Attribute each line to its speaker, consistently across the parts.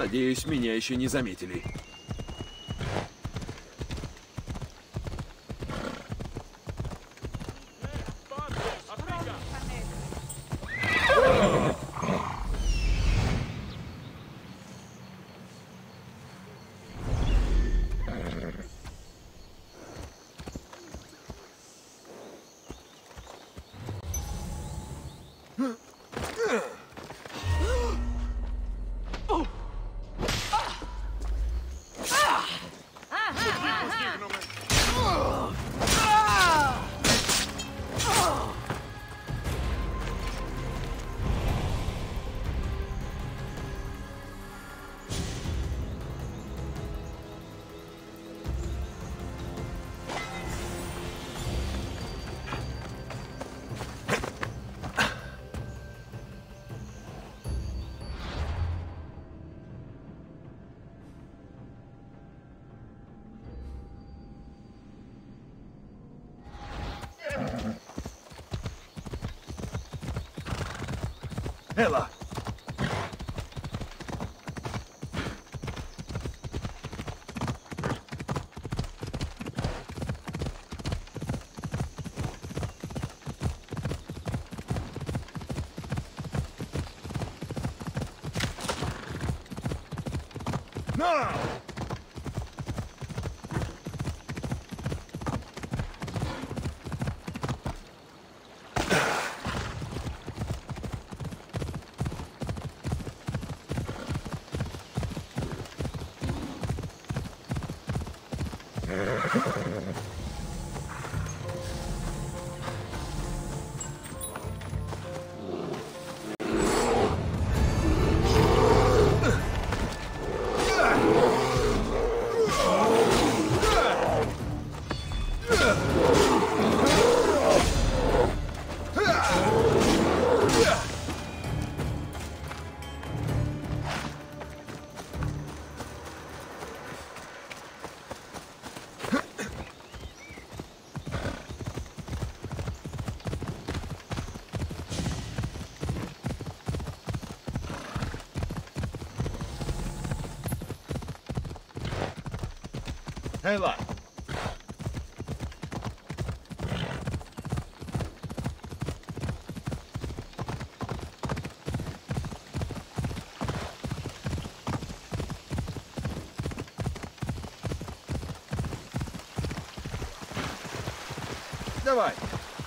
Speaker 1: Надеюсь, меня еще не заметили. Элла! На! Элла! Давай!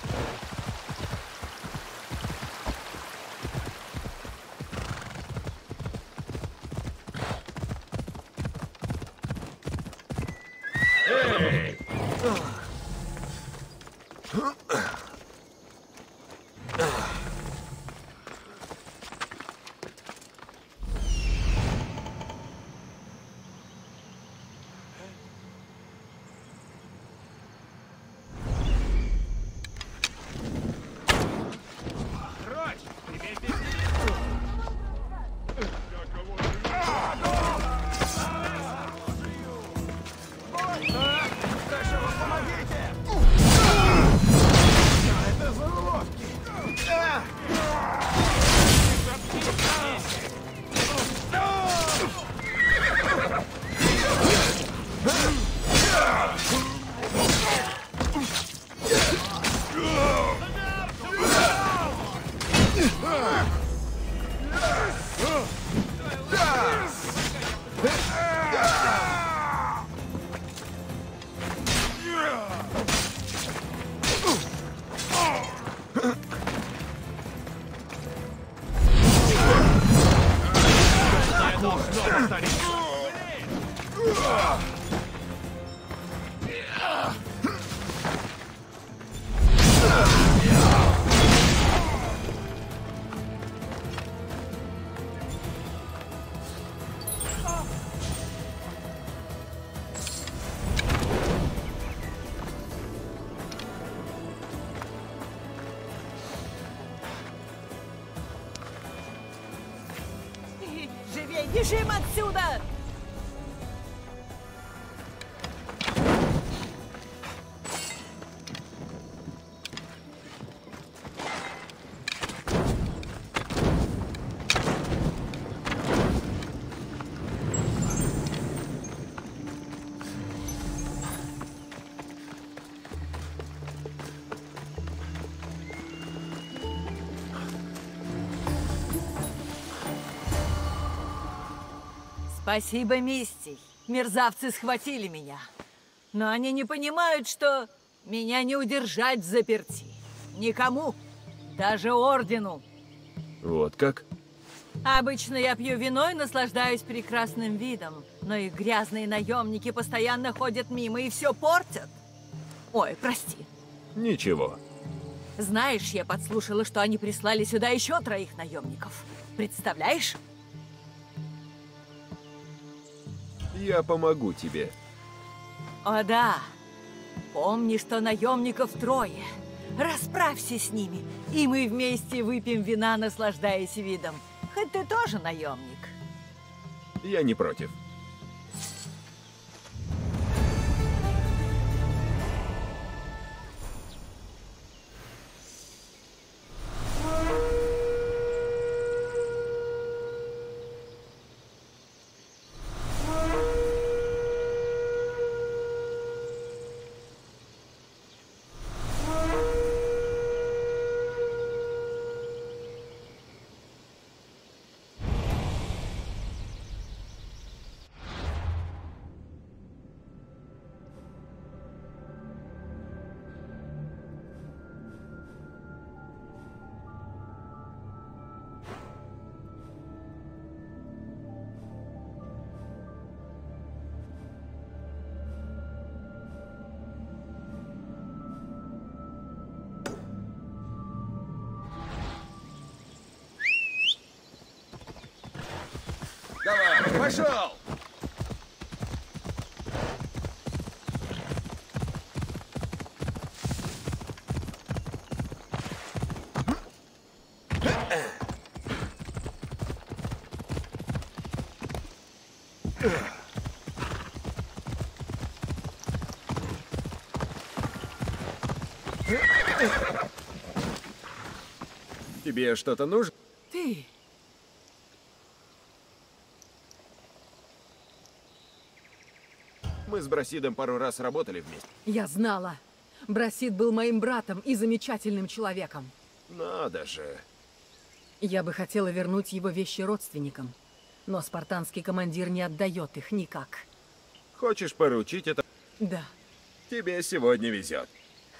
Speaker 2: Живей, бежим отсюда! Спасибо, Мисти. Мерзавцы схватили меня. Но они не понимают, что меня не удержать в заперти. Никому. Даже ордену.
Speaker 1: Вот как?
Speaker 2: Обычно я пью вино и наслаждаюсь прекрасным видом. Но их грязные наемники постоянно ходят мимо и все портят. Ой, прости.
Speaker 1: Ничего.
Speaker 2: Знаешь, я подслушала, что они прислали сюда еще 3 наемников. Представляешь?
Speaker 1: Я помогу тебе.
Speaker 2: О да. Помни, что наемников 3. Расправься с ними, и мы вместе выпьем вина, наслаждаясь видом. Хоть ты тоже наемник.
Speaker 1: Я не против. Давай, пошел! Тебе что-то нужно?
Speaker 2: Ты...
Speaker 1: Мы с Брасидом пару раз работали вместе.
Speaker 3: Я знала. Брасид был моим братом и замечательным человеком.
Speaker 1: Надо же.
Speaker 3: Я бы хотела вернуть его вещи родственникам, но спартанский командир не отдает их никак.
Speaker 1: Хочешь поручить это?
Speaker 3: Да.
Speaker 1: Тебе сегодня везет.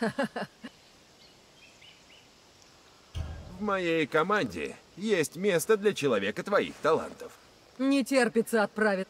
Speaker 1: В моей команде есть место для человека твоих талантов.
Speaker 3: Не терпится отправить.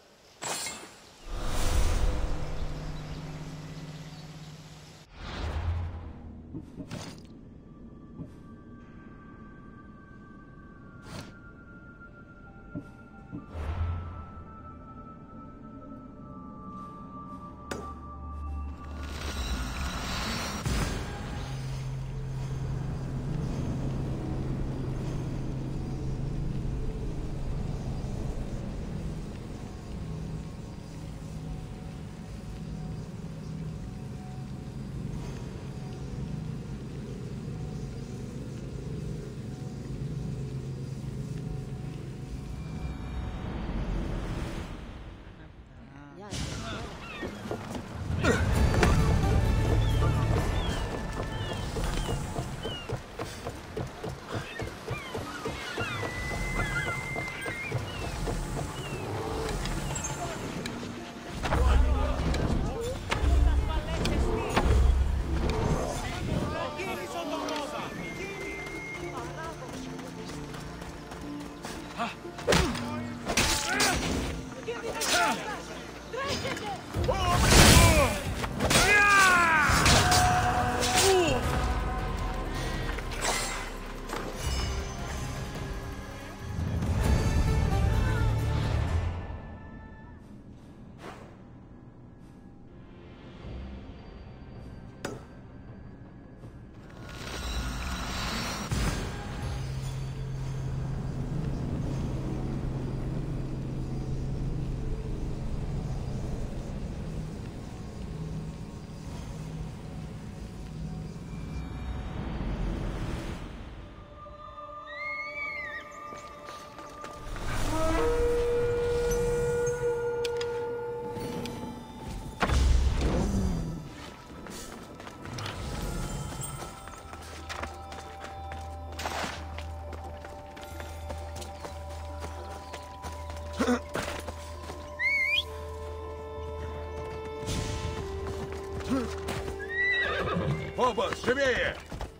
Speaker 1: Оба, живее!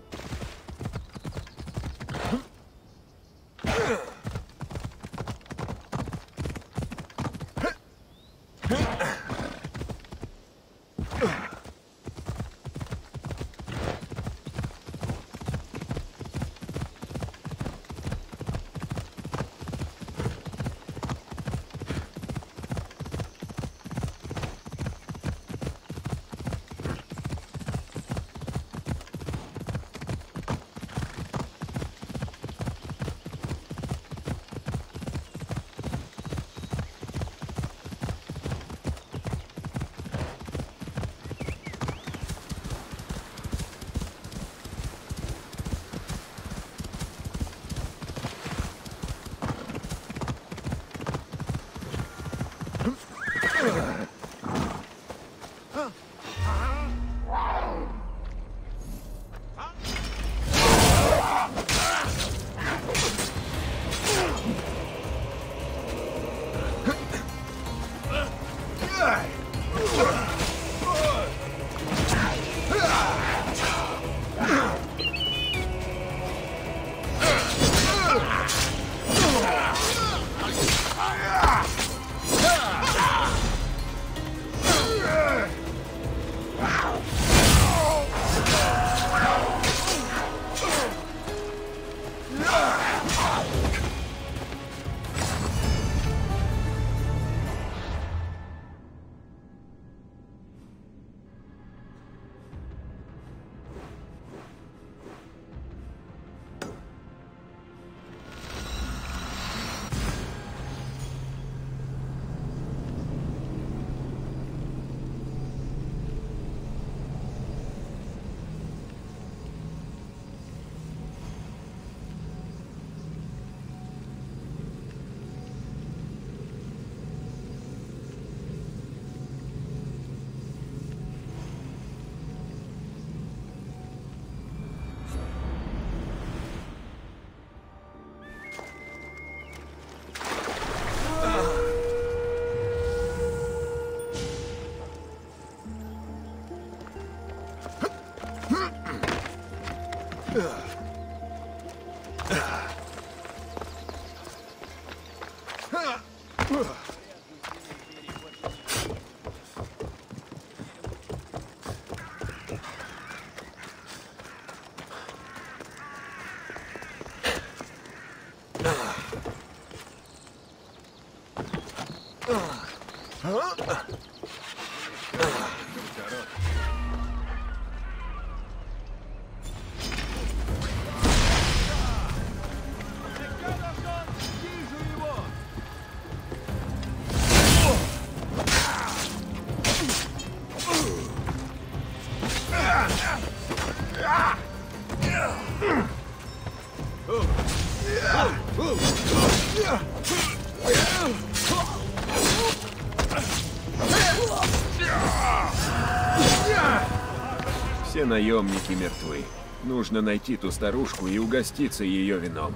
Speaker 1: Все наемники мертвы. Нужно найти ту старушку и угоститься ее вином.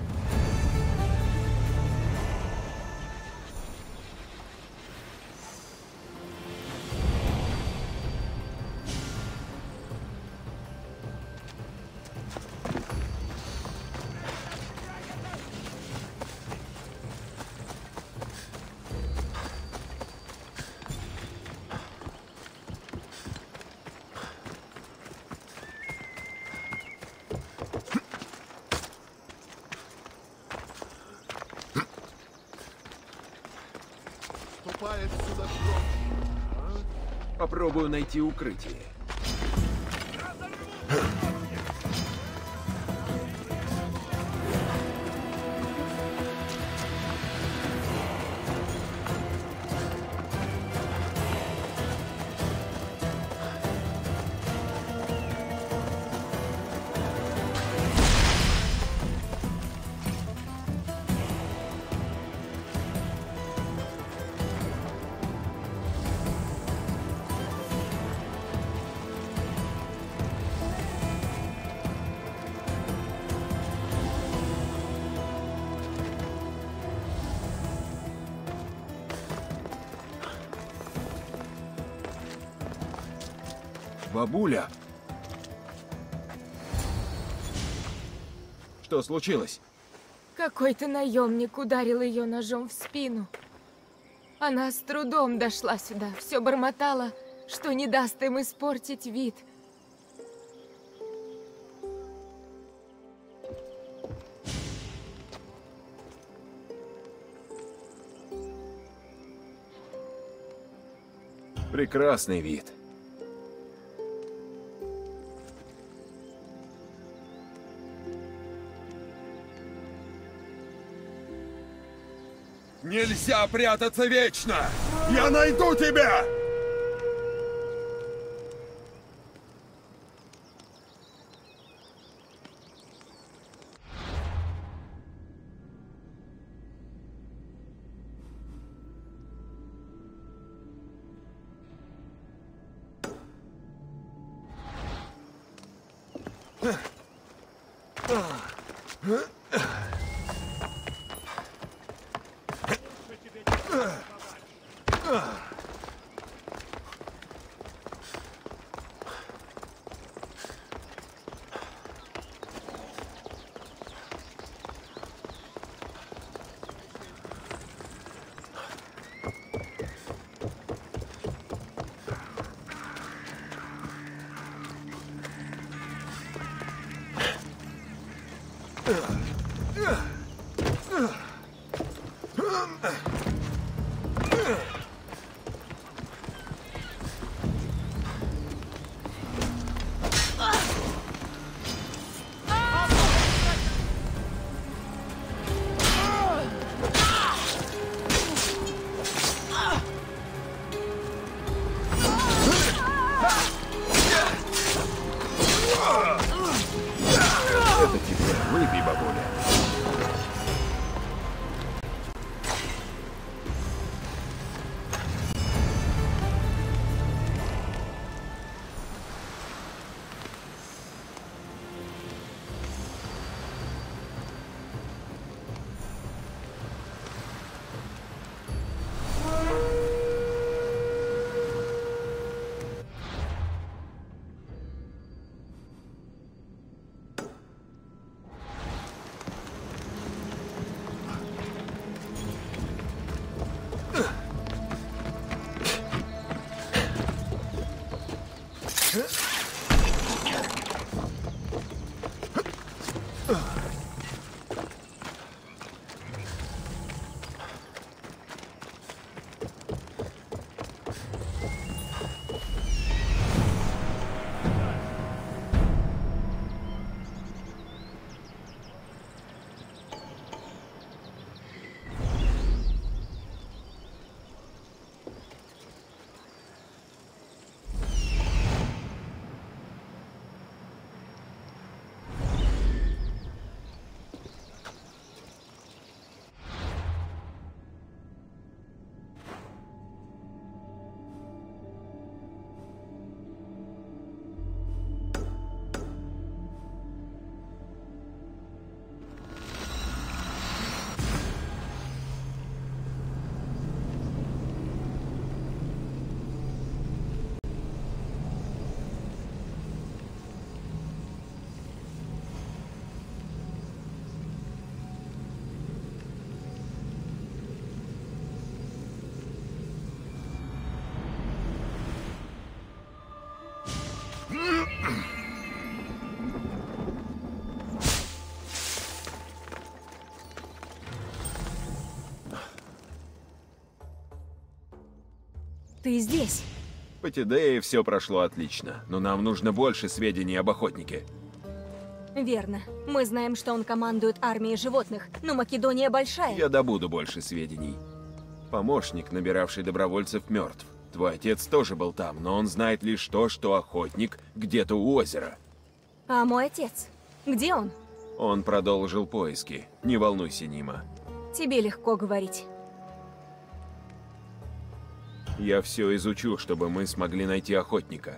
Speaker 1: Попробую найти укрытие. Бабуля! Что случилось?
Speaker 4: Какой-то наемник ударил ее ножом в спину. Она с трудом дошла сюда, все бормотала, что не даст им испортить вид.
Speaker 1: Прекрасный вид.
Speaker 5: Нельзя прятаться вечно! Я найду тебя!
Speaker 1: Это тебе. Выпей, бабуля.
Speaker 4: Ты здесь?
Speaker 1: По Тидее все прошло отлично, но нам нужно больше сведений об охотнике.
Speaker 4: Верно. Мы знаем, что он командует армией животных, но Македония большая.
Speaker 1: Я добуду больше сведений. Помощник, набиравший добровольцев, мертв. Твой отец тоже был там, но он знает лишь то, что охотник где-то у озера.
Speaker 4: А мой отец? Где он?
Speaker 1: Он продолжил поиски. Не волнуйся, Нима.
Speaker 4: Тебе легко говорить.
Speaker 1: Я все изучу, чтобы мы смогли найти охотника.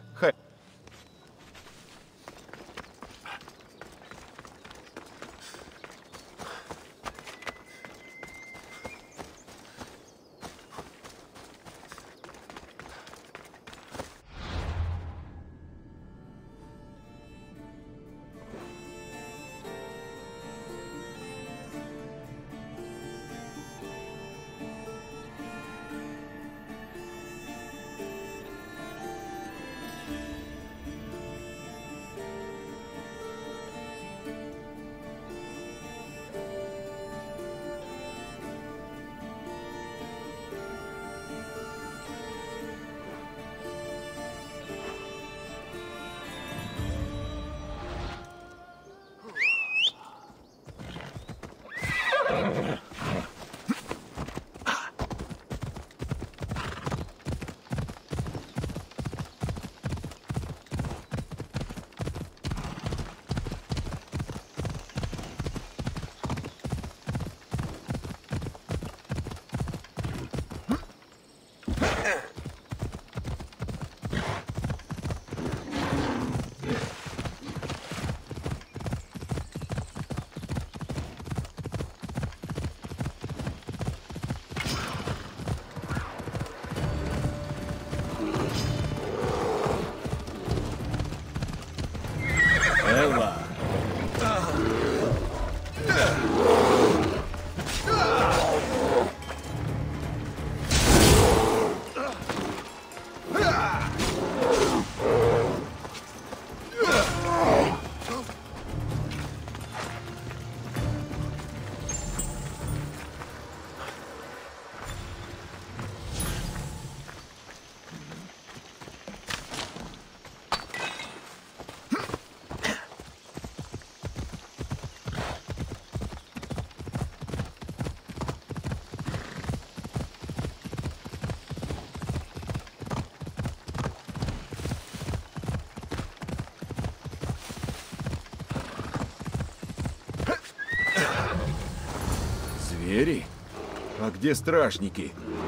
Speaker 1: звери? А где стражники?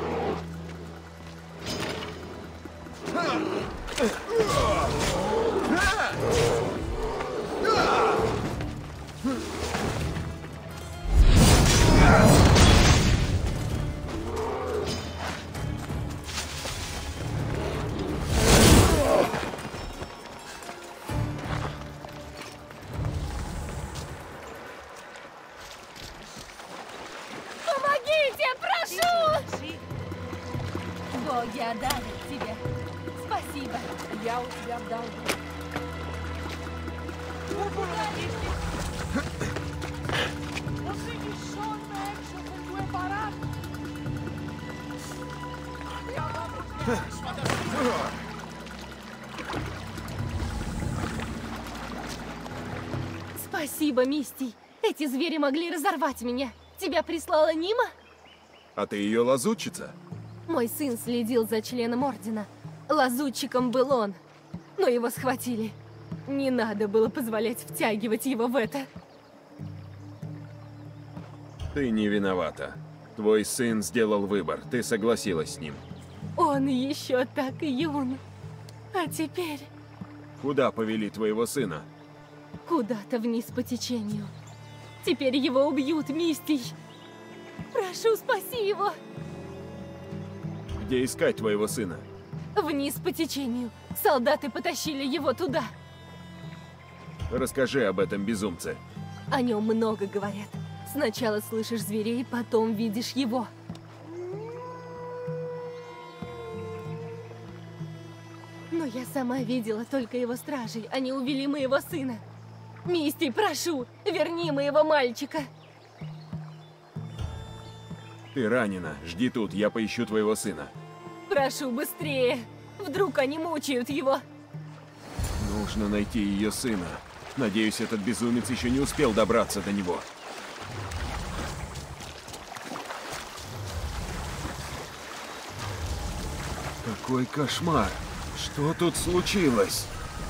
Speaker 4: Помогите, прошу!
Speaker 6: Боги одарят тебя. Спасибо. Я у тебя в долгу.
Speaker 4: Спасибо, Мистий. Эти звери могли разорвать меня. Тебя прислала Нима?
Speaker 1: А ты ее лазутчица?
Speaker 4: Мой сын следил за членом Ордена. Лазутчиком был он. Но его схватили. Не надо было позволять втягивать его в это.
Speaker 1: Ты не виновата. Твой сын сделал выбор, ты согласилась с ним.
Speaker 4: Он еще так юн. А теперь
Speaker 1: Куда повели твоего сына?
Speaker 4: куда-то вниз по течению. Теперь его убьют, Мистий. Прошу, спаси его.
Speaker 1: Где искать твоего сына?
Speaker 4: Вниз по течению. Солдаты потащили его туда.
Speaker 1: Расскажи об этом безумце.
Speaker 4: О нем много говорят. Сначала слышишь зверей, потом видишь его. Но я сама видела только его стражей. Они увели моего сына. Мистий, прошу, верни моего мальчика.
Speaker 1: Ты ранена, жди тут, я поищу твоего сына.
Speaker 4: Прошу, быстрее. Вдруг они мучают его.
Speaker 1: Нужно найти ее сына. Надеюсь, этот безумец еще не успел добраться до него. Какой кошмар! Что тут случилось?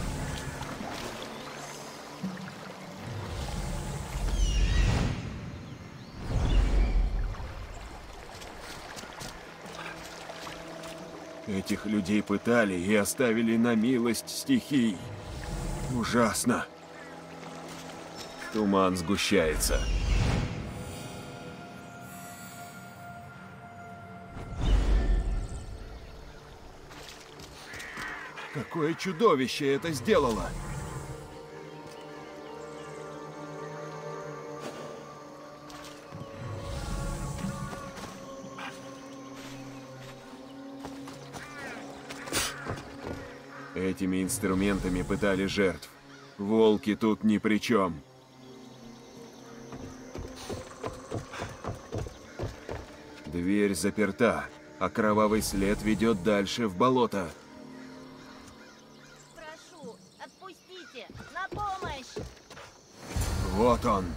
Speaker 1: Этих людей пытали и оставили на милость стихий. Ужасно. Туман сгущается. Какое чудовище это сделало! Этими инструментами пытали жертв. Волки тут ни при чем. Дверь заперта, а кровавый след ведет дальше в болото.
Speaker 6: Прошу, отпустите! На помощь!
Speaker 1: Вот он.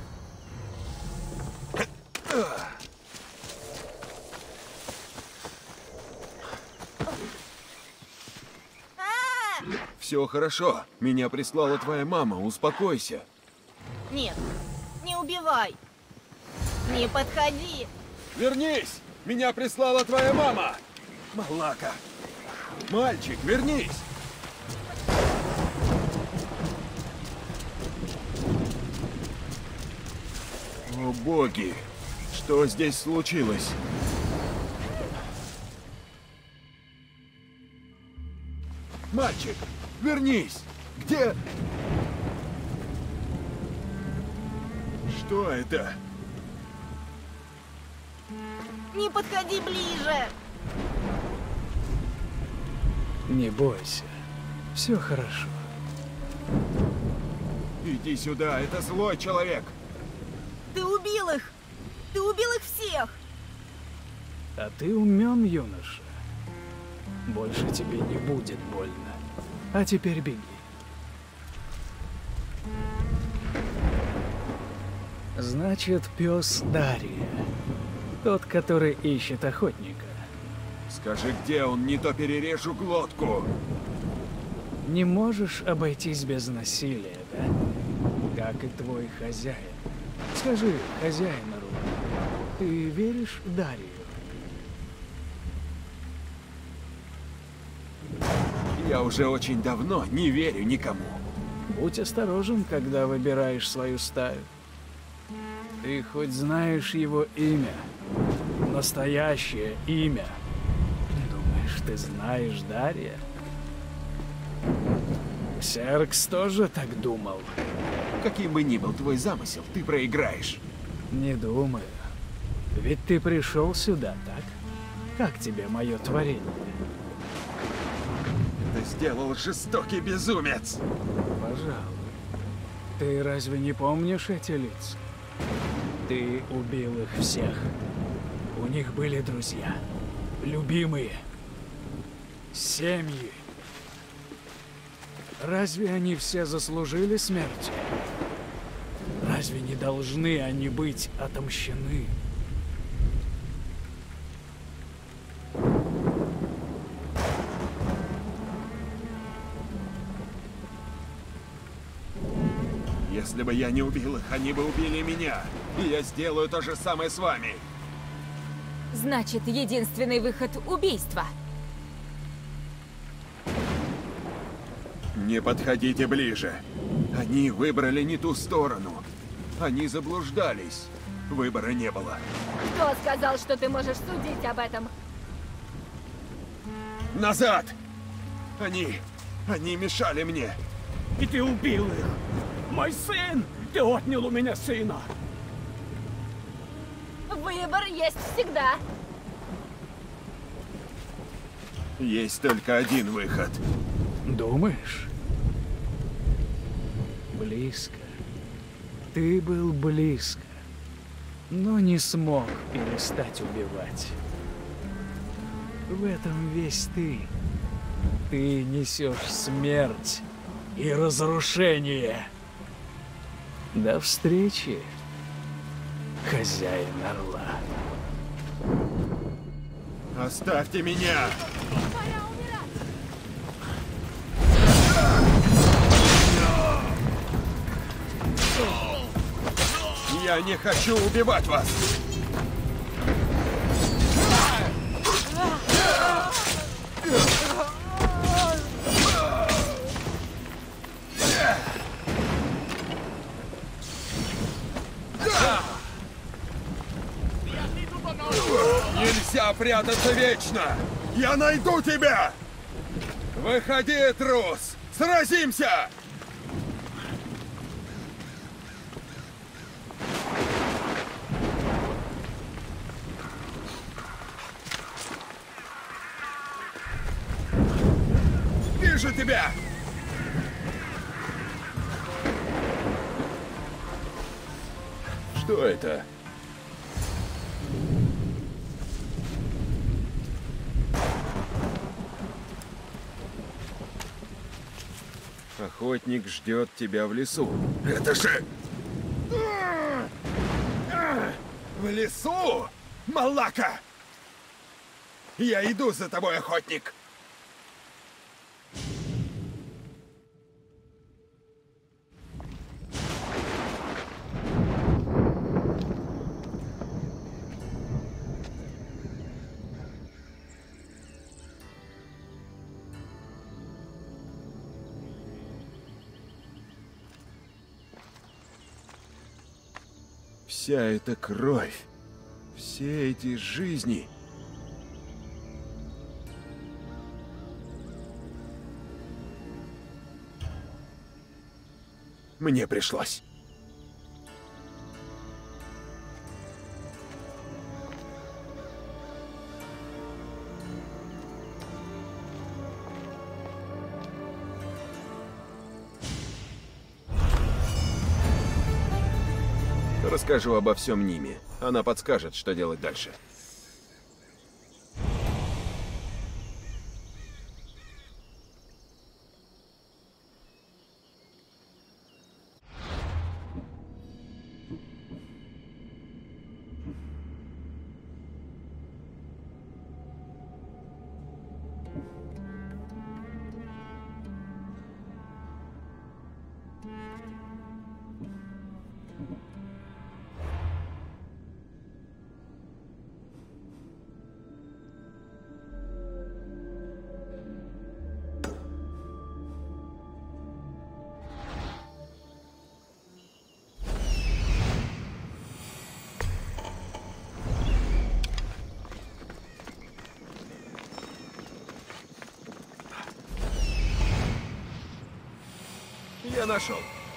Speaker 1: Все хорошо. Меня прислала твоя мама. Успокойся.
Speaker 6: Нет, не убивай! Не подходи!
Speaker 1: Вернись! Меня прислала твоя мама! Малака! Мальчик, вернись! О боги! Что здесь случилось? Мальчик, вернись! Где? Что это?
Speaker 6: Не подходи ближе!
Speaker 7: Не бойся, все хорошо.
Speaker 1: Иди сюда, это злой человек!
Speaker 6: Ты убил их! Ты убил их всех!
Speaker 7: А ты умен, юноша. Больше тебе не будет больно. А теперь беги. Значит, пес Дария. Тот, который ищет охотника.
Speaker 1: Скажи, где он, не то перережу глотку.
Speaker 7: Не можешь обойтись без насилия, да? Как и твой хозяин. Скажи, хозяин Руна, Ты веришь Дарию?
Speaker 1: Я уже очень давно не верю никому.
Speaker 7: Будь осторожен, когда выбираешь свою стаю. Ты хоть знаешь его имя? Настоящее имя? Думаешь, ты знаешь Дария? Ксеркс тоже так думал.
Speaker 1: Каким бы ни был твой замысел, ты проиграешь.
Speaker 7: Не думаю. Ведь ты пришел сюда, так? Как тебе мое творение?
Speaker 1: Это сделал жестокий безумец.
Speaker 7: Пожалуй. Ты разве не помнишь эти лица? Ты убил их всех. У них были друзья, любимые, семьи. Разве они все заслужили смерти? Разве не должны они быть отомщены?
Speaker 1: Если бы я не убил их, они бы убили меня. И я сделаю то же самое с вами.
Speaker 4: Значит, единственный выход — убийство.
Speaker 1: Не подходите ближе. Они выбрали не ту сторону. Они заблуждались. Выбора не было.
Speaker 6: Кто сказал, что ты можешь судить об этом?
Speaker 1: Назад! Они мешали мне.
Speaker 8: И ты убил их! Мой сын! Ты отнял у меня сына!
Speaker 6: Выбор есть всегда.
Speaker 1: Есть только один выход.
Speaker 7: Думаешь? Близко. Ты был близко, но не смог перестать убивать. В этом весь ты. Ты несешь смерть и разрушение. До встречи, хозяин Орла.
Speaker 1: Оставьте меня!
Speaker 6: Пора умирать.
Speaker 1: Я не хочу убивать вас! Нельзя прятаться вечно! Я найду тебя! Выходи, трус! Сразимся! Вижу тебя! Что это? Охотник ждет тебя в лесу. Это же... В лесу? Малака! Я иду за тобой, охотник! Вся эта кровь, все эти жизни. Мне пришлось. Расскажу обо всем Ниме. Она подскажет, что делать дальше. Я нашел.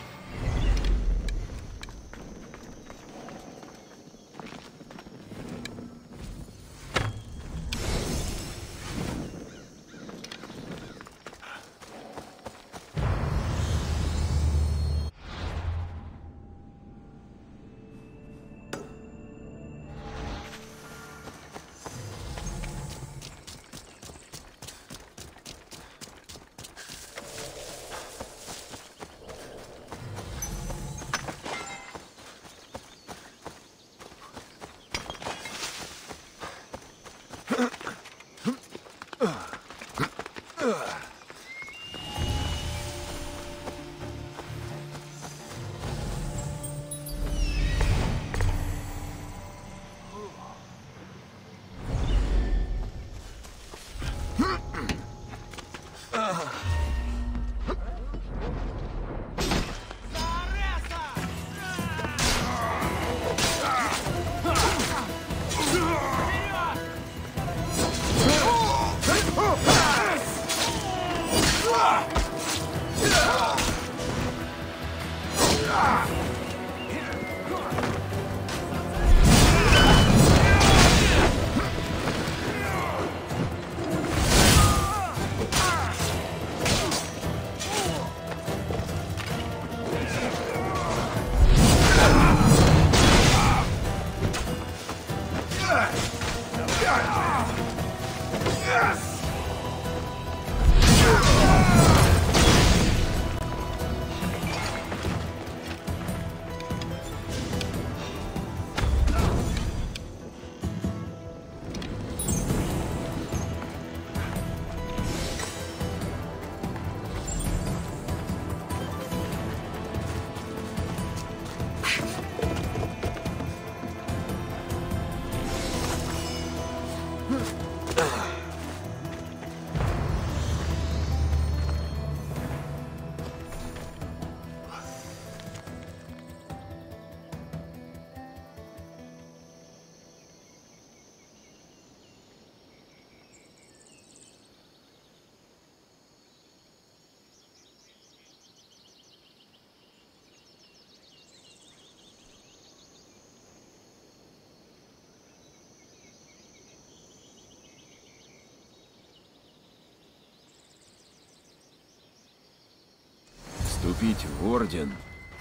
Speaker 1: Вступить в Орден?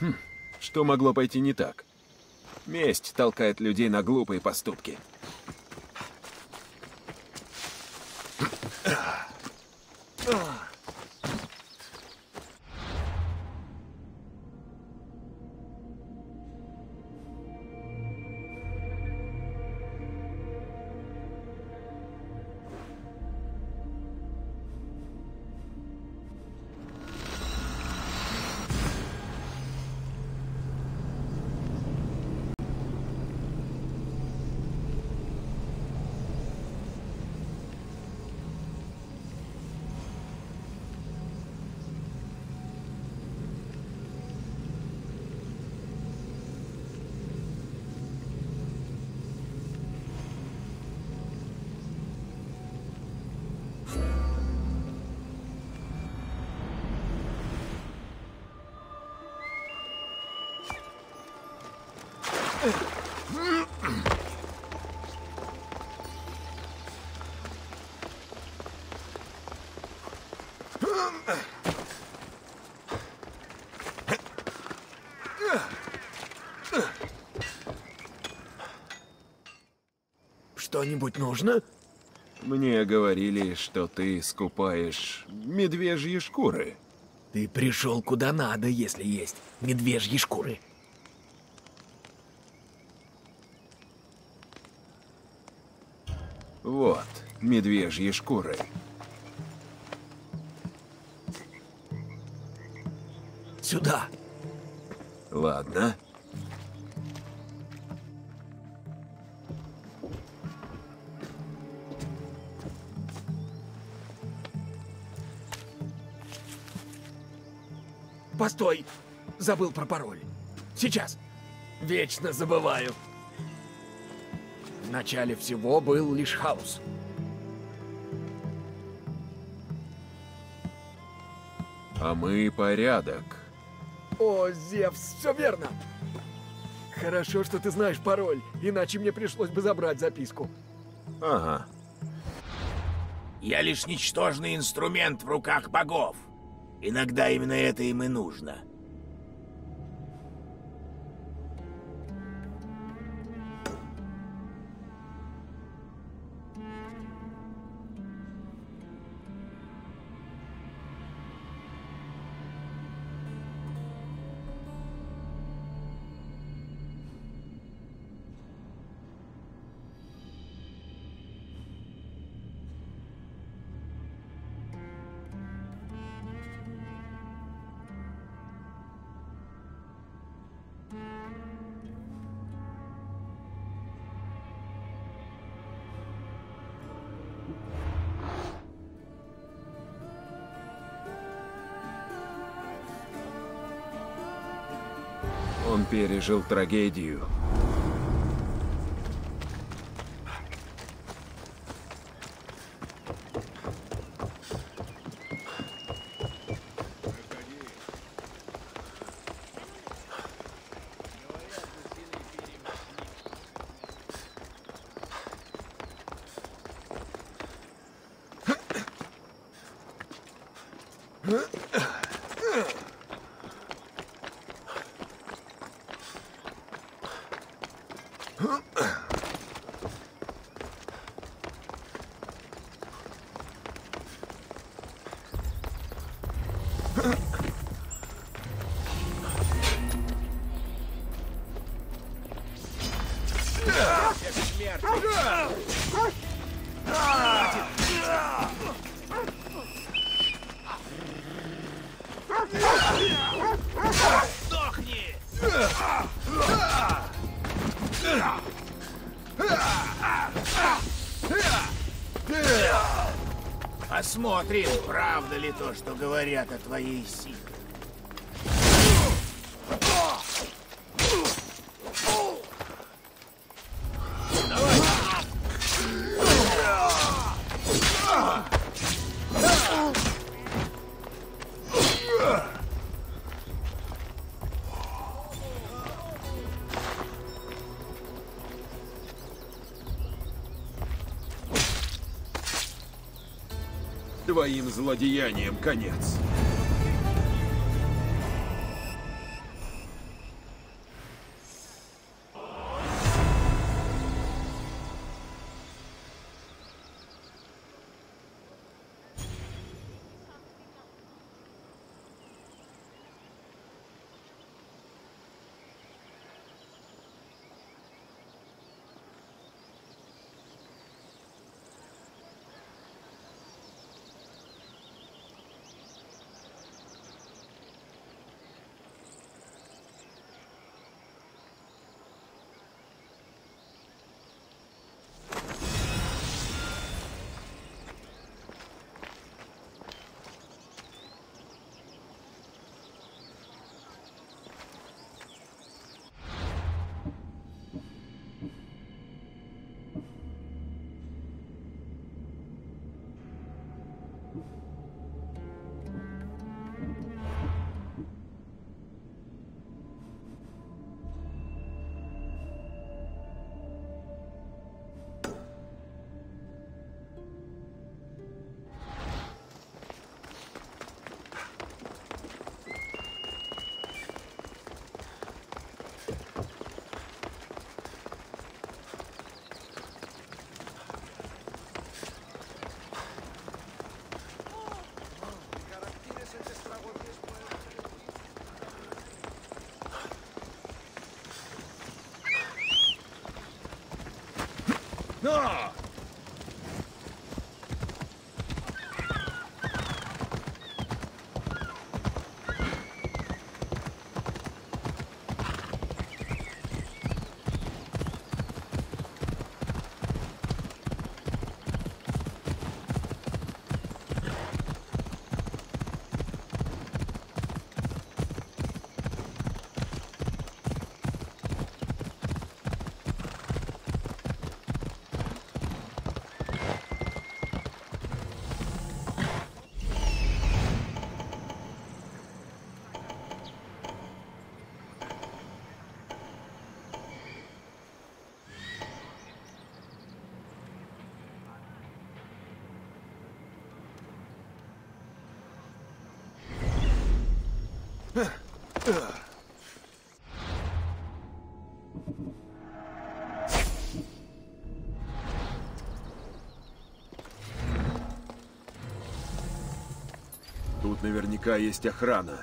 Speaker 1: Что могло пойти не так? Месть толкает людей на глупые поступки.
Speaker 9: Что-нибудь нужно?
Speaker 1: Мне говорили, что ты скупаешь медвежьи шкуры.
Speaker 9: Ты пришел куда надо, если есть медвежьи шкуры.
Speaker 1: Вот, медвежьи шкуры.
Speaker 9: Сюда.
Speaker 1: Ладно.
Speaker 9: Постой! Забыл про пароль. Сейчас. Вечно забываю. В начале всего был лишь хаос.
Speaker 1: А мы порядок.
Speaker 10: О, Зевс, все верно. Хорошо, что ты знаешь пароль, иначе мне пришлось бы забрать записку.
Speaker 1: Ага.
Speaker 9: Я лишь ничтожный инструмент в руках богов. Иногда именно это им и нужно.
Speaker 1: Он пережил трагедию.
Speaker 9: Посмотрим, правда ли то, что говорят о твоей силе.
Speaker 1: Твоим злодеяниям конец. Тут наверняка есть охрана.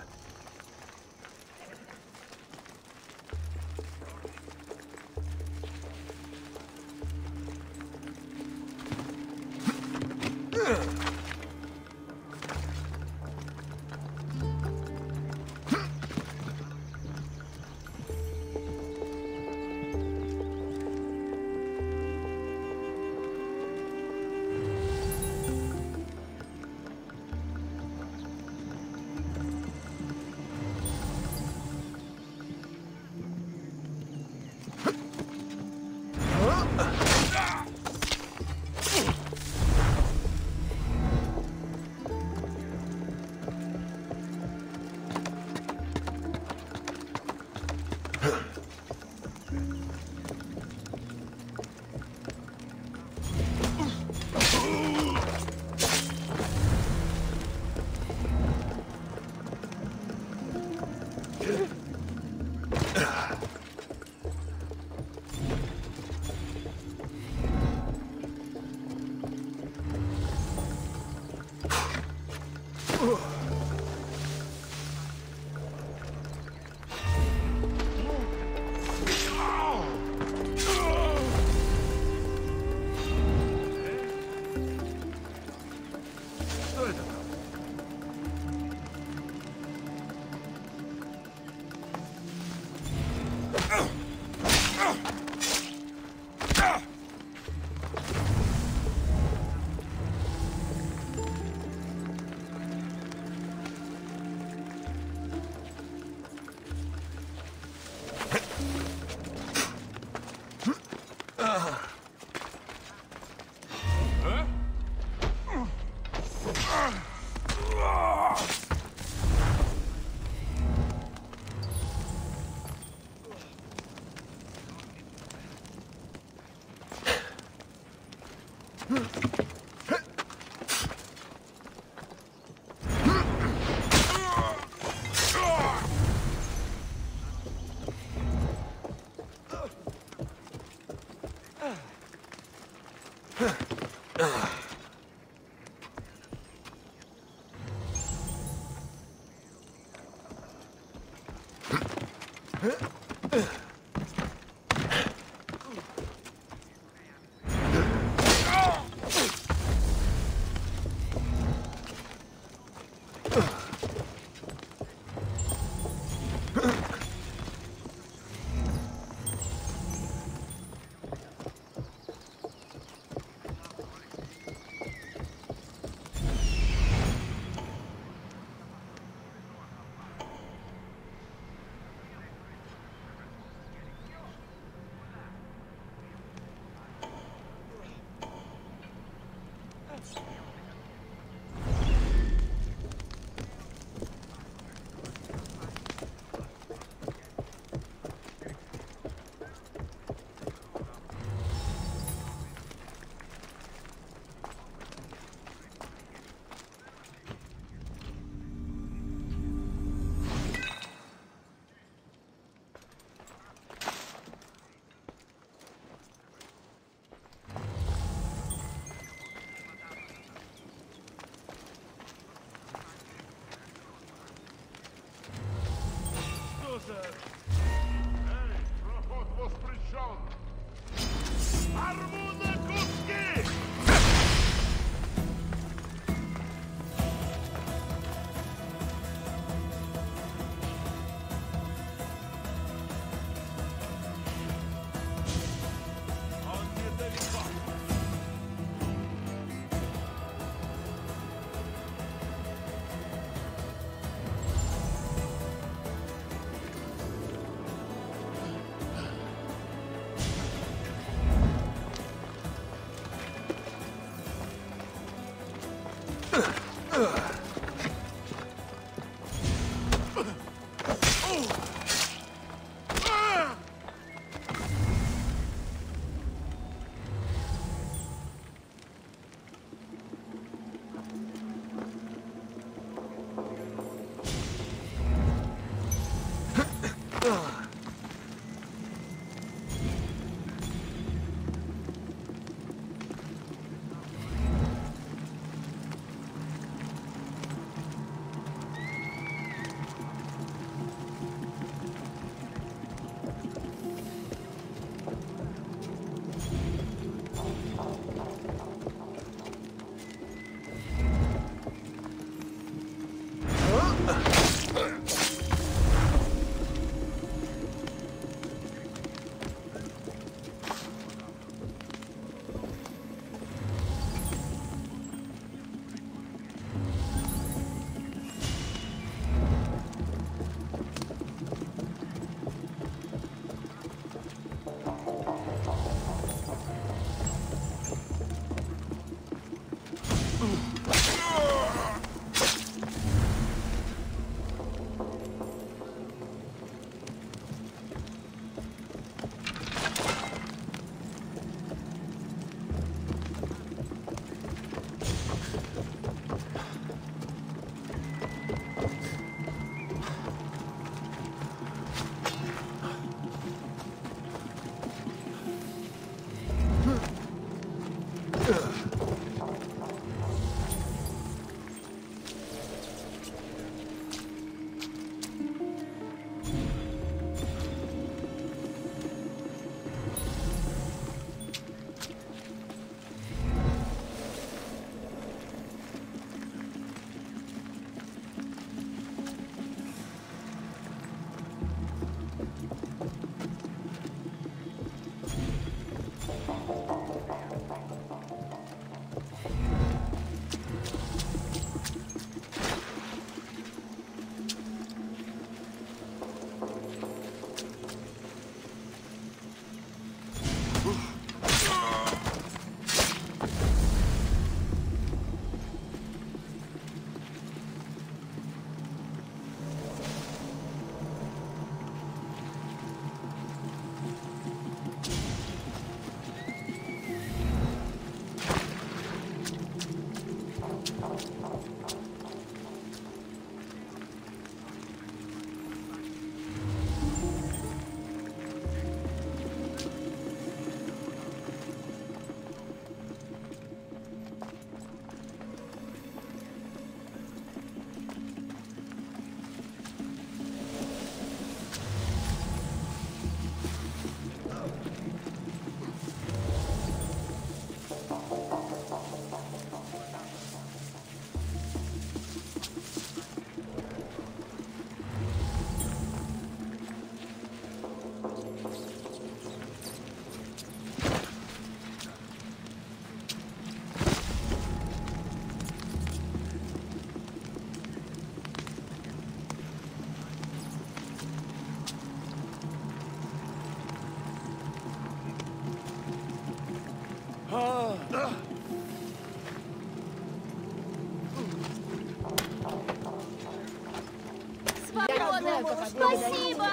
Speaker 6: знаю, как отблагодарить.
Speaker 11: Спасибо!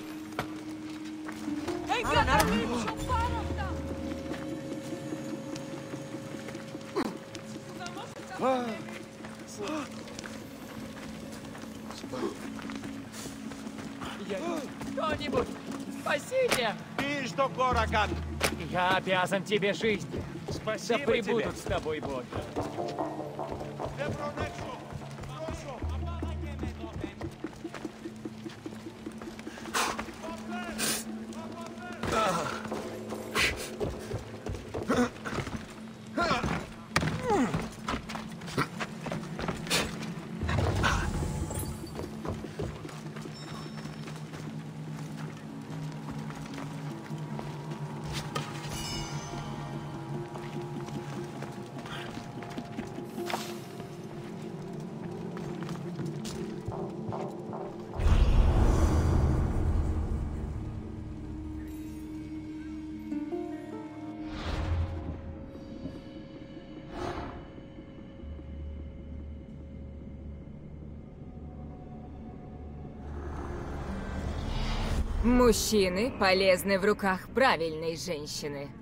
Speaker 12: Кто-нибудь, спасите! Я обязан тебе жизнью.
Speaker 8: Спасибо
Speaker 12: да пребудут
Speaker 8: тебе.
Speaker 12: с тобой боги.
Speaker 4: Мужчины полезны в руках правильной женщины.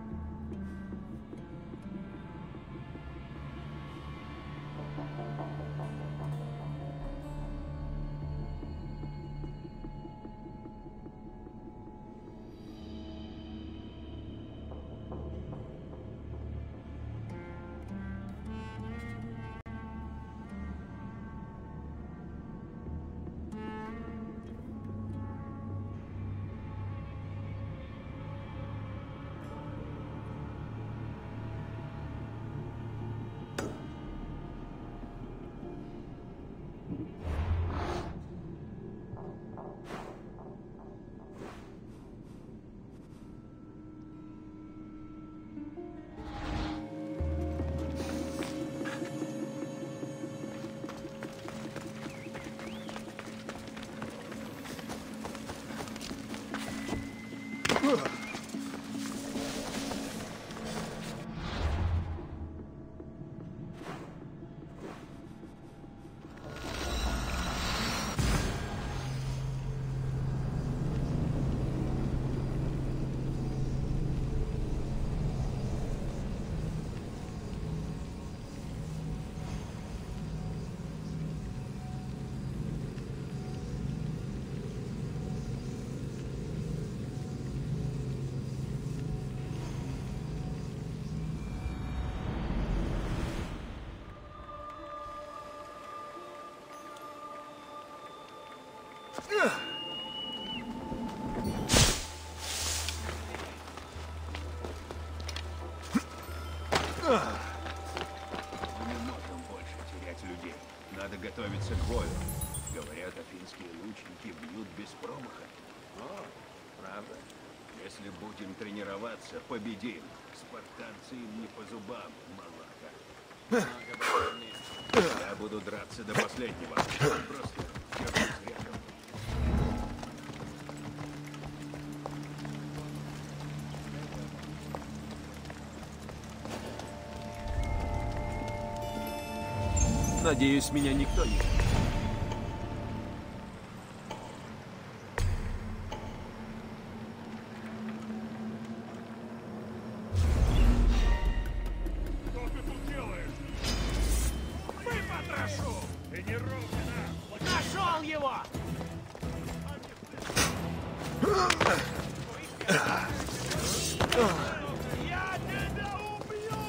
Speaker 13: Мы не можем больше терять людей. Надо готовиться к бою. Говорят, афинские лучники бьют без промаха. О, правда? Если будем тренироваться, победим. Спартанцы им не по зубам, малака. Я буду драться до последнего. Просто черт с рядом.
Speaker 1: Надеюсь, меня никто не...
Speaker 8: Что ты тут делаешь? Выпотрошу! Тренировка! Нашел его! Я тебя убью!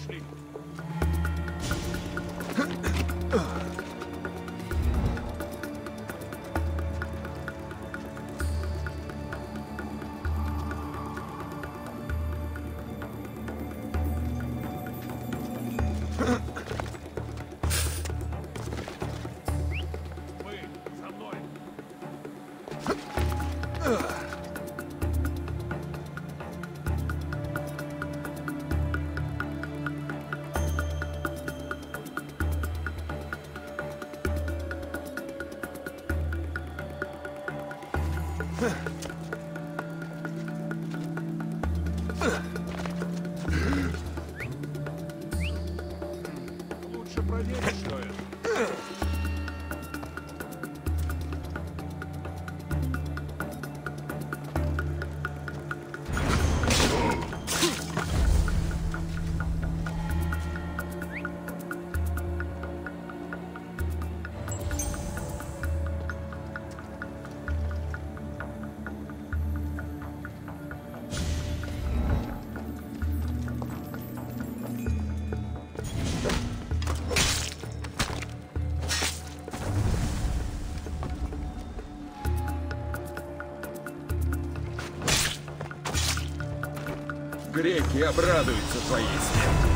Speaker 13: Пошли. Лучше проверить, что это.
Speaker 1: Греки обрадуются твоей смерти.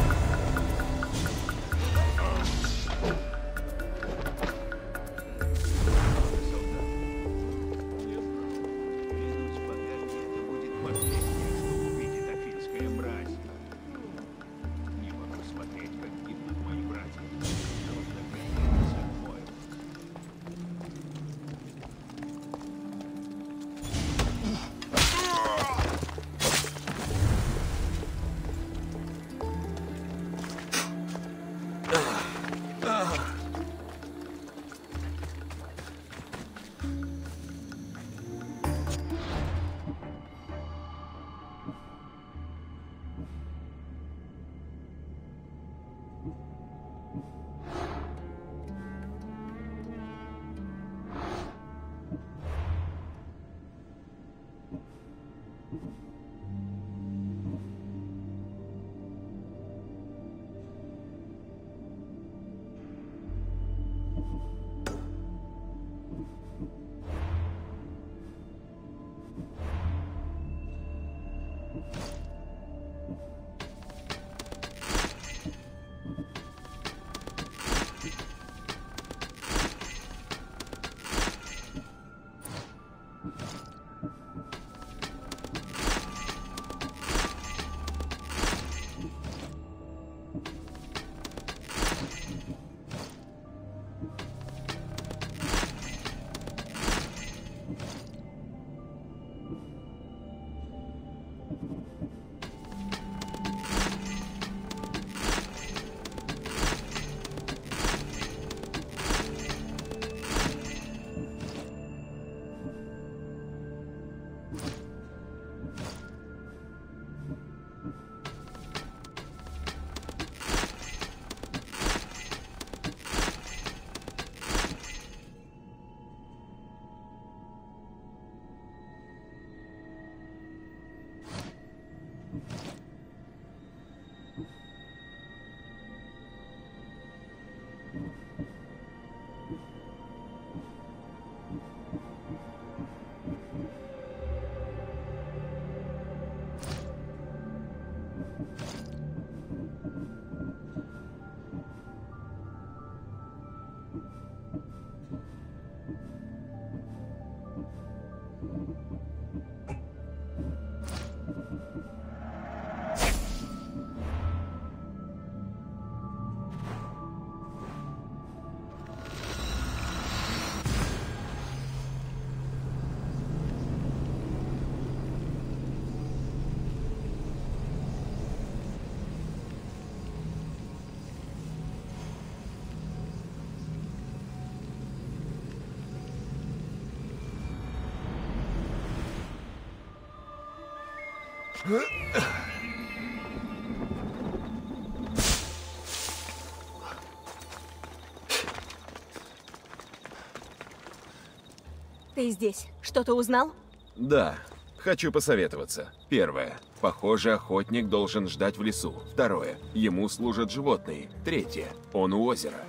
Speaker 11: Ты здесь. Что-то узнал?
Speaker 1: Да. Хочу посоветоваться. Первое. Похоже, охотник должен ждать в лесу. Второе. Ему служат животные. Третье. Он у озера.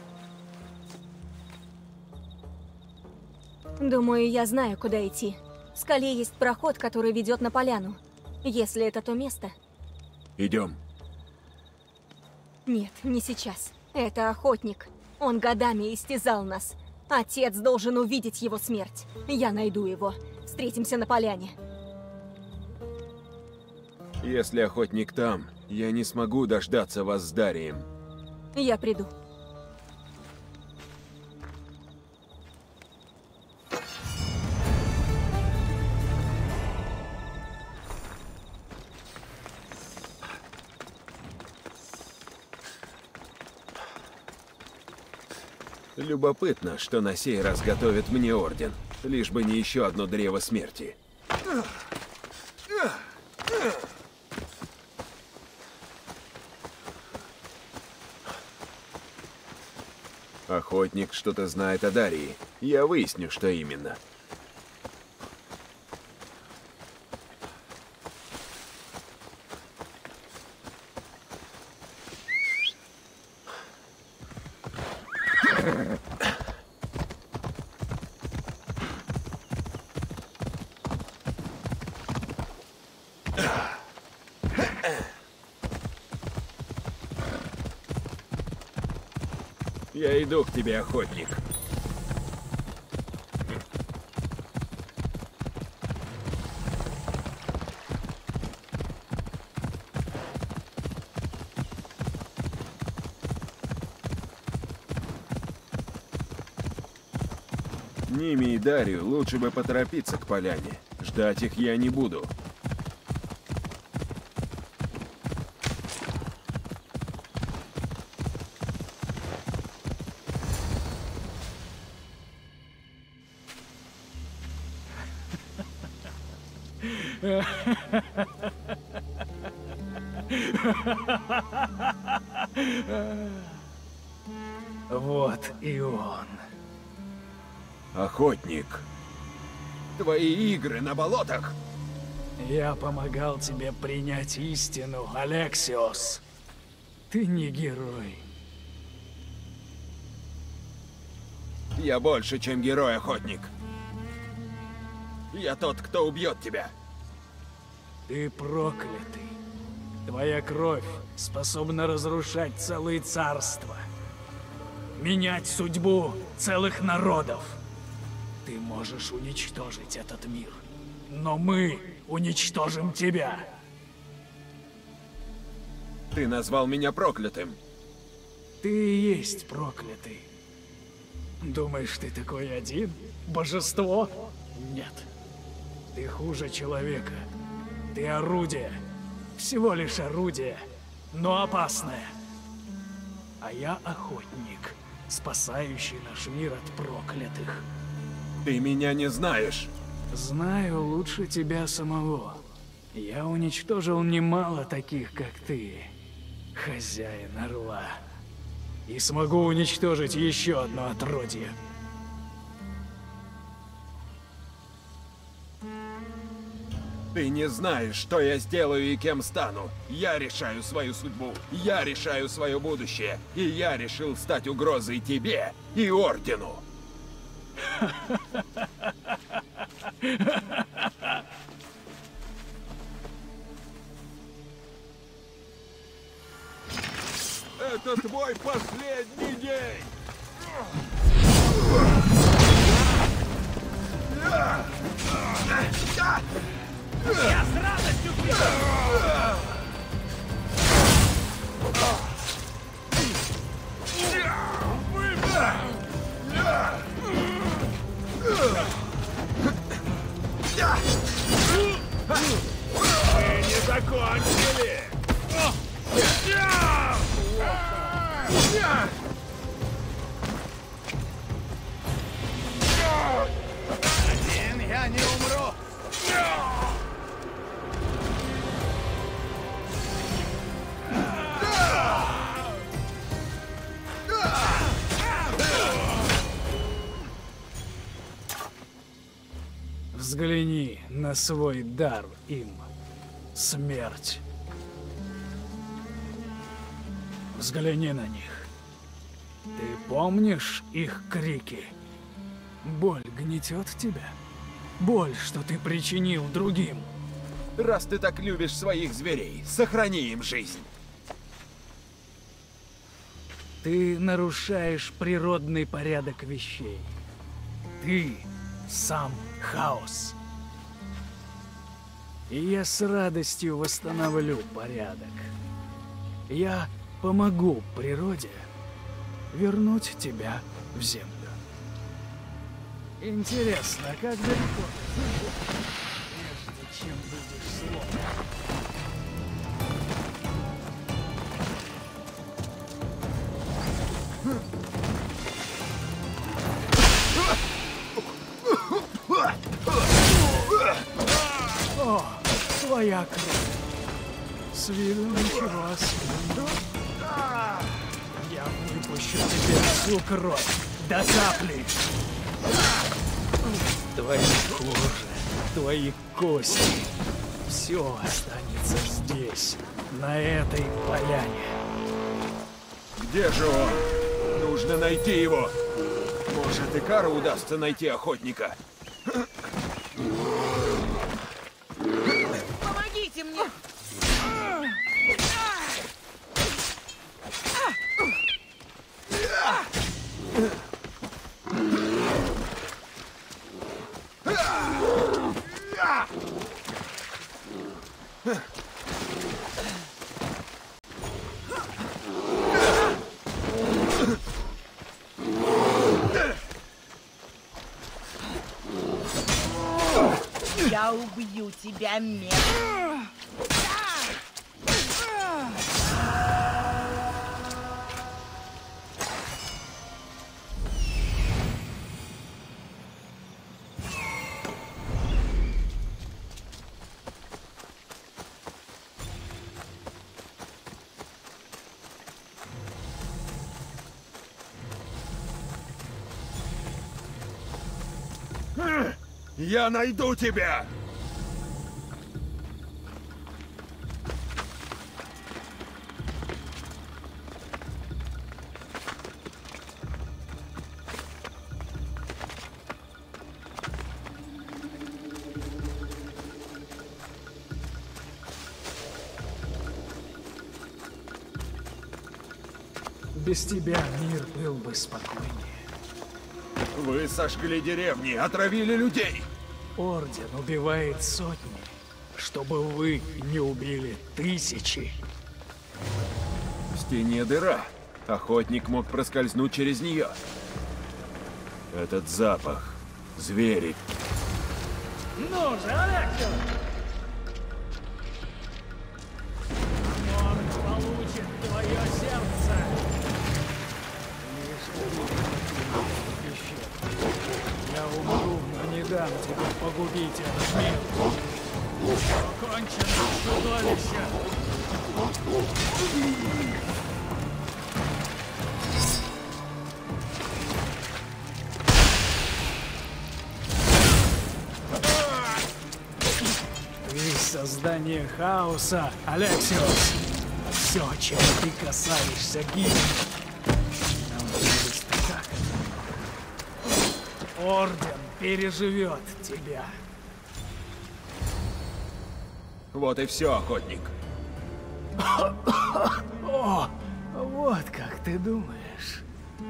Speaker 11: Думаю, я знаю, куда идти. В скале есть проход, который ведет на поляну. Если это то место.
Speaker 1: Идем.
Speaker 11: Нет, не сейчас. Это охотник. Он годами истязал нас. Отец должен увидеть его смерть. Я найду его. Встретимся на поляне.
Speaker 1: Если охотник там, я не смогу дождаться вас с Дарием.
Speaker 11: Я приду.
Speaker 1: Любопытно, что на сей раз готовит мне орден. Лишь бы не еще одно древо смерти. Охотник что-то знает о Дарии. Я выясню, что именно. Я иду к тебе, охотник. Ними и Дарью лучше бы поторопиться к поляне. Ждать их я не буду.
Speaker 7: Вот и он.
Speaker 1: Охотник. Твои игры на болотах.
Speaker 7: Я помогал тебе принять истину, Алексиос. Ты не герой.
Speaker 1: Я больше, чем герой, охотник. Я тот, кто убьет тебя.
Speaker 7: Ты проклятый. Твоя кровь способна разрушать целые царства. Менять судьбу целых народов. Ты можешь уничтожить этот мир. Но мы уничтожим тебя.
Speaker 1: Ты назвал меня проклятым.
Speaker 7: Ты и есть проклятый. Думаешь, ты такой один? Божество? Нет. Ты хуже человека. Ты орудие. Всего лишь орудие, но опасное. А я охотник, спасающий наш мир от проклятых.
Speaker 1: Ты меня не знаешь.
Speaker 7: Знаю лучше тебя самого. Я уничтожил немало таких, как ты, хозяин Орла. И смогу уничтожить еще одно отродье.
Speaker 1: Ты не знаешь, что я сделаю и кем стану. Я решаю свою судьбу. Я решаю свое будущее. И я решил стать угрозой тебе и Ордену.
Speaker 5: Это твой последний день!
Speaker 8: Я с радостью
Speaker 5: Мы не закончили!
Speaker 8: Один я не умру!
Speaker 7: Взгляни на на свой дар им — смерть. Взгляни на них. Ты помнишь их крики? Боль гнетет тебя? Боль, что ты причинил другим?
Speaker 1: Раз ты так любишь своих зверей, сохрани им жизнь.
Speaker 7: Ты нарушаешь природный порядок вещей. Ты сам хаос. И я с радостью восстановлю порядок. Я помогу природе вернуть тебя в землю. Интересно, как далеко ты зашел, прежде чем будешь сломан? О, твоя кровь. С виду ничего особенного. Я выпущу тебе всю кровь до капли. Твои кожи, твои кости. Все останется здесь, на этой поляне.
Speaker 1: Где же он? Нужно найти его. Может, Икару удастся найти охотника.
Speaker 6: Помогите мне! Я убью тебя, мех.
Speaker 1: Я найду тебя!
Speaker 7: Без тебя мир был бы спокойнее.
Speaker 1: Вы сожгли деревни, отравили людей.
Speaker 7: Орден убивает сотни, чтобы вы не убили тысячи.
Speaker 1: В стене дыра. Охотник мог проскользнуть через нее. Этот запах. Звери.
Speaker 7: Ну же, Алексей! Амор получит твое сердце! Я умру, но не дам тебе погубить этот мир. Кончено, чудовище! Ты создание хаоса, Алексиос. Все, чем ты касаешься, гибнет. Нам будет так. Орден переживет тебя.
Speaker 1: Вот и все, охотник.
Speaker 7: О, вот как ты думаешь.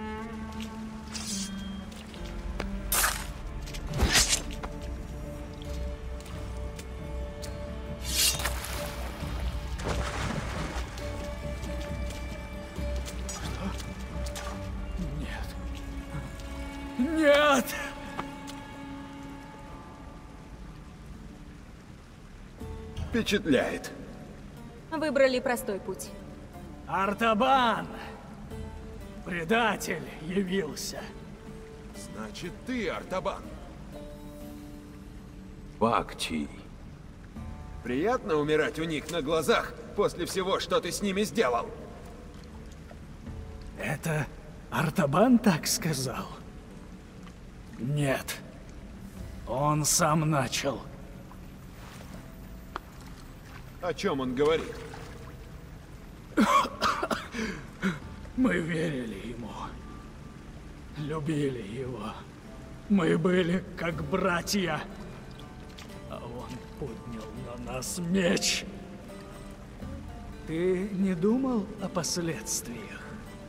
Speaker 7: Нет!
Speaker 1: Впечатляет.
Speaker 11: Выбрали простой путь.
Speaker 7: Артабан! Предатель явился.
Speaker 1: Значит, ты Артабан.
Speaker 13: Пакчи.
Speaker 1: Приятно умирать у них на глазах после всего, что ты с ними сделал.
Speaker 7: Это Артабан так сказал? Нет. Он сам начал.
Speaker 1: О чем он говорит?
Speaker 7: Мы верили ему. Любили его. Мы были как братья. А он поднял на нас меч. Ты не думал о последствиях?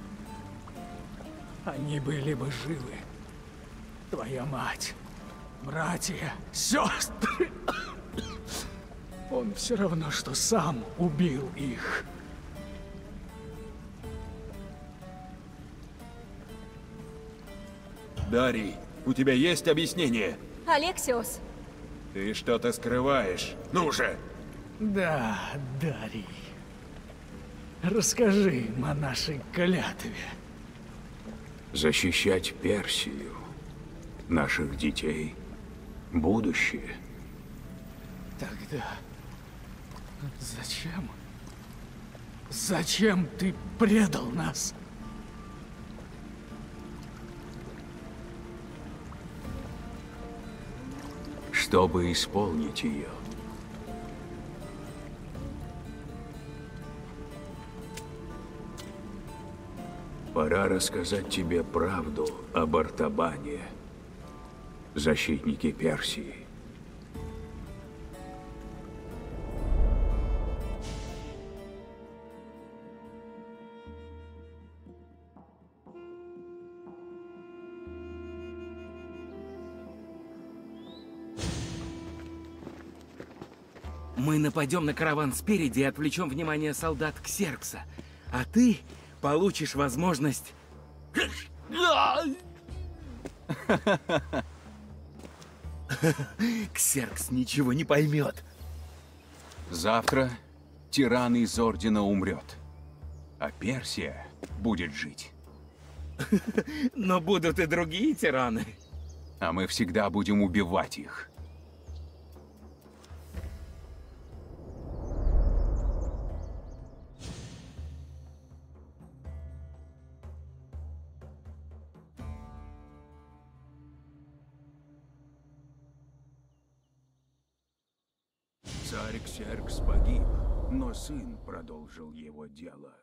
Speaker 7: Они были бы живы. Твоя мать, братья, сестры. Он все равно, что сам убил их.
Speaker 1: Дарий, у тебя есть объяснение?
Speaker 11: Алексиос.
Speaker 1: Ты что-то скрываешь. Ну же!
Speaker 7: Да, Дарий. Расскажи им о нашей клятве.
Speaker 13: Защищать Персию, наших детей, будущее.
Speaker 7: Тогда зачем? Зачем ты предал нас?
Speaker 13: Чтобы исполнить ее. Пора рассказать тебе правду об Артабане, защитнике Персии.
Speaker 14: Мы нападем на караван спереди и отвлечем внимание солдат Ксеркса. А ты получишь возможность... Ксеркс ничего не поймет.
Speaker 13: Завтра тиран из Ордена умрет, а Персия будет жить.
Speaker 14: Но будут и другие тираны.
Speaker 13: А мы всегда будем убивать их. Царь Ксеркс погиб, но сын продолжил его дело.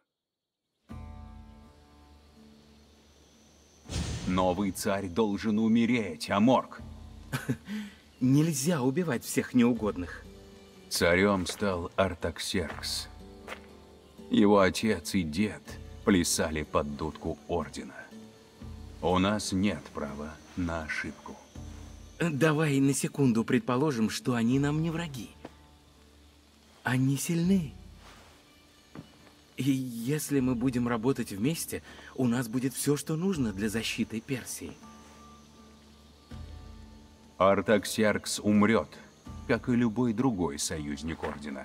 Speaker 13: Новый царь должен умереть, Аморг.
Speaker 14: Нельзя убивать всех неугодных.
Speaker 13: Царем стал Артаксеркс. Его отец и дед плясали под дудку Ордена. У нас нет права на ошибку.
Speaker 14: Давай на секунду предположим, что они нам не враги. Они сильны. И если мы будем работать вместе, у нас будет все, что нужно для защиты Персии.
Speaker 13: Артаксеркс умрет, как и любой другой союзник Ордена.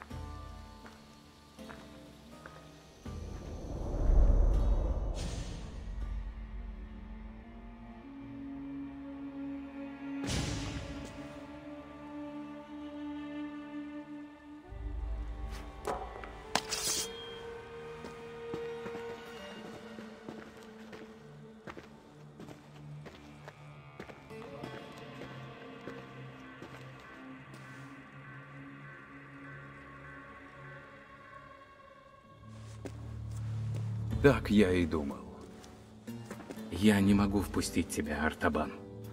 Speaker 13: Так я и думал.
Speaker 14: Я не могу впустить тебя, Артабан.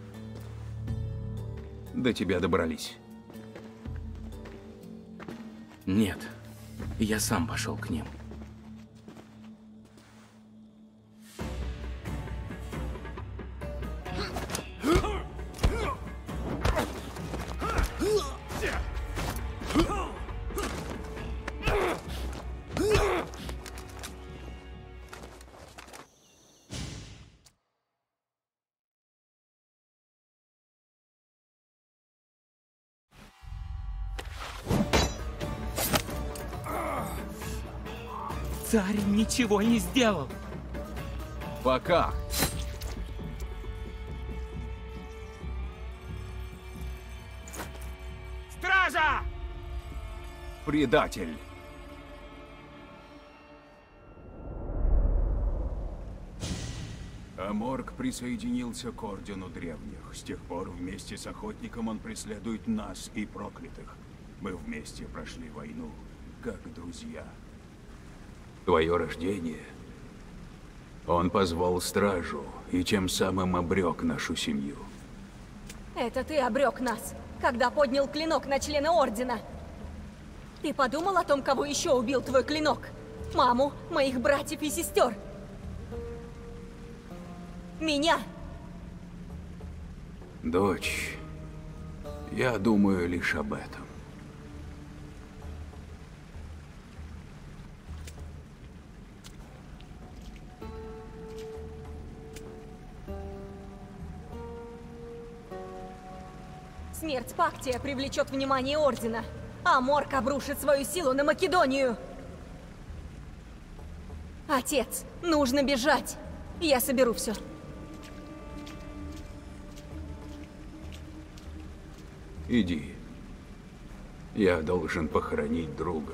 Speaker 13: До тебя добрались.
Speaker 14: Нет, я сам пошел к ним. Царь ничего не сделал.
Speaker 13: Пока.
Speaker 14: Стража!
Speaker 13: Предатель. Аморг присоединился к Ордену Древних. С тех пор вместе с Охотником он преследует нас и проклятых. Мы вместе прошли войну, как друзья. Твое рождение он позвал стражу и тем самым обрек нашу семью.
Speaker 11: Это ты обрек нас, когда поднял клинок на члена Ордена. Ты подумал о том, кого еще убил твой клинок? Маму, моих братьев и сестер. Меня.
Speaker 13: Дочь, я думаю лишь об этом.
Speaker 11: Смерть Пактия привлечет внимание Ордена, а Морк обрушит свою силу на Македонию. Отец, нужно бежать. Я соберу все.
Speaker 13: Иди. Я должен похоронить друга.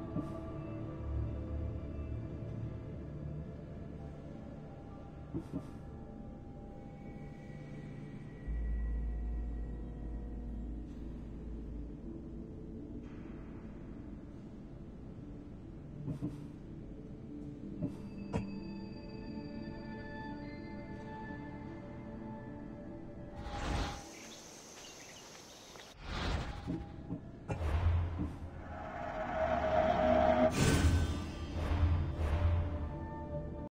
Speaker 13: Thank you.